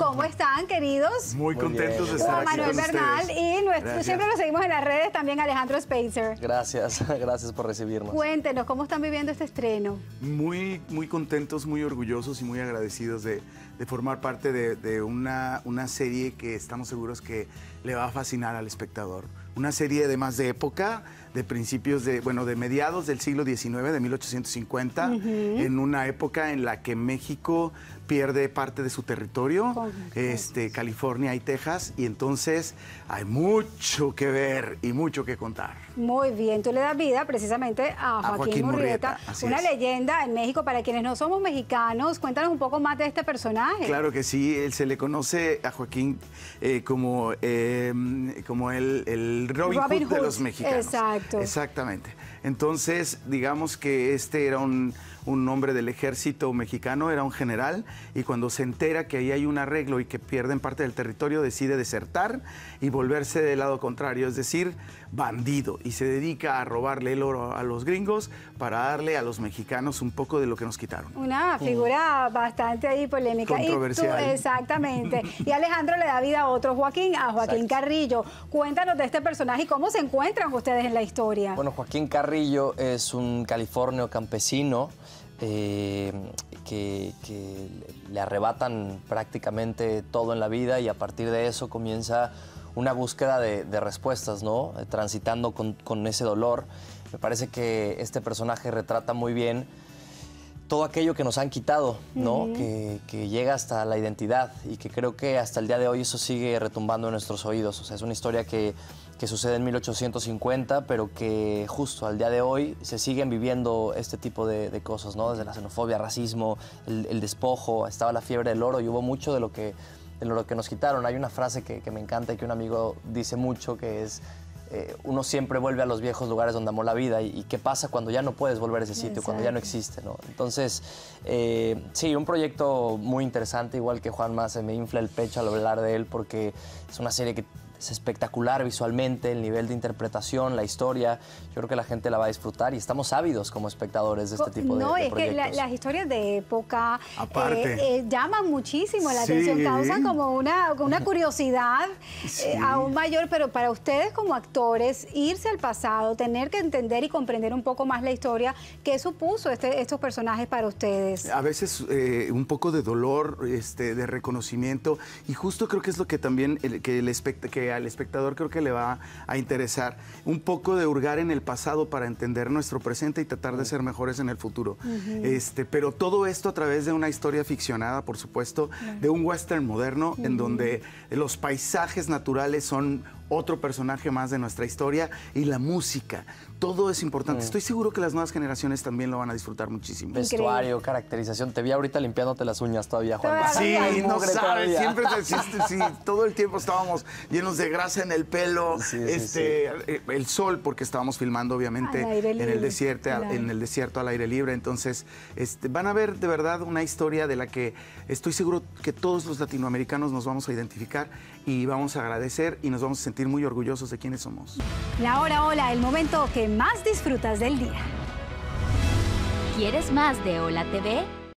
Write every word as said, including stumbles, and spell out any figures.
¿Cómo están, queridos? Muy contentos de estar Juan aquí Manuel con Bernal ustedes. y nuestro, Gracias. siempre lo seguimos en las redes, también Alejandro Spacer. Gracias, gracias por recibirnos. Cuéntenos, ¿cómo están viviendo este estreno? Muy, muy contentos, muy orgullosos y muy agradecidos de, de formar parte de, de una, una serie que estamos seguros que le va a fascinar al espectador. Una serie además de época, de principios de, bueno, de mediados del siglo diecinueve, de mil ochocientos cincuenta, uh-huh. en una época en la que México pierde parte de su territorio, Con, este, California y Texas, y entonces hay mucho que ver y mucho que contar. Muy bien, tú le das vida precisamente a Joaquín, a Joaquín Murrieta, Murrieta una es. leyenda en México. Para quienes no somos mexicanos, cuéntanos un poco más de este personaje. Claro que sí, él, se le conoce a Joaquín eh, como, eh, como el, el Robin, Robin Hood, Hood de los mexicanos. Exacto. Exactamente. Entonces, digamos que este era un, un hombre del ejército mexicano, era un general, y cuando se entera que ahí hay un arreglo y que pierden parte del territorio, decide desertar y volverse del lado contrario, es decir, bandido, y se dedica a robarle el oro a los gringos para darle a los mexicanos un poco de lo que nos quitaron. Una figura mm. bastante ahí polémica. Controversial. Y tú, exactamente. Y Alejandro le da vida a otro Joaquín, a Joaquín Exacto. Carrillo. Cuéntanos de este personaje y cómo se encuentran ustedes en la historia. Bueno, Joaquín Carrillo es un californio campesino eh, que, que le arrebatan prácticamente todo en la vida, y a partir de eso comienza una búsqueda de, de respuestas, ¿no? Transitando con, con ese dolor. Me parece que este personaje retrata muy bien todo aquello que nos han quitado, ¿no? Uh-huh. que, que llega hasta la identidad, y que creo que hasta el día de hoy eso sigue retumbando en nuestros oídos. O sea, es una historia que, que sucede en mil ochocientos cincuenta, pero que justo al día de hoy se siguen viviendo este tipo de, de cosas, ¿no? Desde la xenofobia, racismo, el, el despojo, estaba la fiebre del oro, y hubo mucho de lo que, de lo que nos quitaron. Hay una frase que, que me encanta y que un amigo dice mucho, que es: Eh, uno siempre vuelve a los viejos lugares donde amó la vida, y, y qué pasa cuando ya no puedes volver a ese sitio, Exacto. cuando ya no existe, ¿no? Entonces, eh, sí, un proyecto muy interesante, igual que Juanma, se me infla el pecho al hablar de él, porque es una serie que es espectacular visualmente, el nivel de interpretación, la historia. Yo creo que la gente la va a disfrutar, y estamos ávidos como espectadores de este tipo de, no, de es proyectos. que la, las historias de época Aparte. Eh, eh, llaman muchísimo la Sí. atención, causan como una, una curiosidad sí. eh, aún mayor, pero para ustedes como actores, irse al pasado, tener que entender y comprender un poco más la historia, ¿qué supuso este, estos personajes para ustedes? A veces eh, un poco de dolor, este, de reconocimiento, y justo creo que es lo que también el, que el espect que al espectador creo que le va a interesar, un poco de hurgar en el pasado para entender nuestro presente y tratar de ser mejores en el futuro. Uh-huh. este, pero todo esto a través de una historia ficcionada, por supuesto, uh-huh. de un western moderno, uh-huh. en donde los paisajes naturales son otro personaje más de nuestra historia, y la música, todo es importante. Mm. Estoy seguro que las nuevas generaciones también lo van a disfrutar muchísimo. Vestuario, caracterización. Te vi ahorita limpiándote las uñas todavía, Juan. Sí, no sabes, todavía. siempre existe, sí, todo el tiempo estábamos llenos de grasa en el pelo, sí, este, sí, sí. el sol, porque estábamos filmando obviamente en el desierto, claro. en el desierto al aire libre. Entonces, este, van a ver de verdad una historia de la que estoy seguro que todos los latinoamericanos nos vamos a identificar, y vamos a agradecer y nos vamos a sentir muy orgullosos de quiénes somos. La hora hola, el momento que más disfrutas del día. ¿Quieres más de Hola T V?